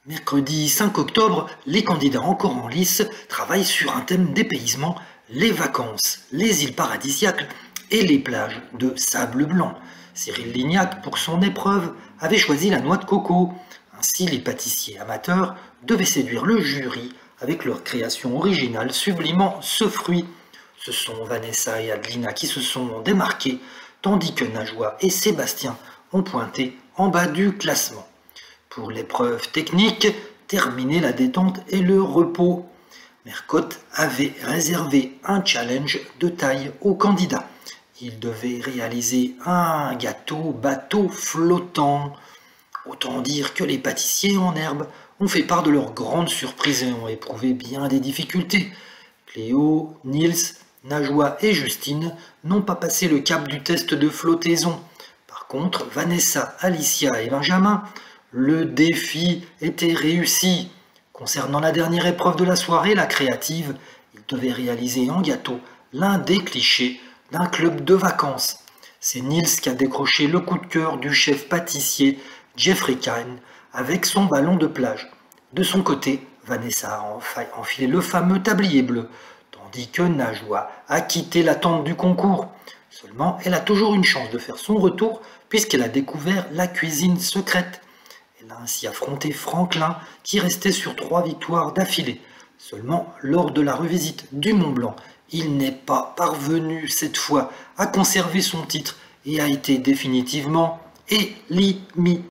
Mercredi 5 octobre, les candidats encore en lice travaillent sur un thème dépaysement, les vacances, les îles paradisiaques et les plages de sable blanc. Cyril Lignac, pour son épreuve, avait choisi la noix de coco. Ainsi, les pâtissiers amateurs devaient séduire le jury avec leur création originale sublimant ce fruit. Ce sont Vanessa et Adelina qui se sont démarqués, tandis que Najwa et Sébastien ont pointé en bas du classement. Pour l'épreuve technique, terminer la détente et le repos. Mercotte avait réservé un challenge de taille aux candidats. Ils devaient réaliser un gâteau bateau flottant. Autant dire que les pâtissiers en herbe ont fait part de leur grande surprise et ont éprouvé bien des difficultés. Cléo, Nils, Najwa et Justine n'ont pas passé le cap du test de flottaison. Par contre, Vanessa, Alicia et Benjamin, le défi était réussi. Concernant la dernière épreuve de la soirée, la créative, ils devaient réaliser en gâteau l'un des clichés d'un club de vacances. C'est Nils qui a décroché le coup de cœur du chef pâtissier Jeffrey Kine avec son ballon de plage. De son côté, Vanessa a enfilé le fameux tablier bleu, tandis que Najwa a quitté la tente du concours. Seulement, elle a toujours une chance de faire son retour puisqu'elle a découvert la cuisine secrète. Elle a ainsi affronté Franklin qui restait sur 3 victoires d'affilée. Seulement, lors de la revisite du Mont Blanc, il n'est pas parvenu cette fois à conserver son titre et a été définitivement éliminé.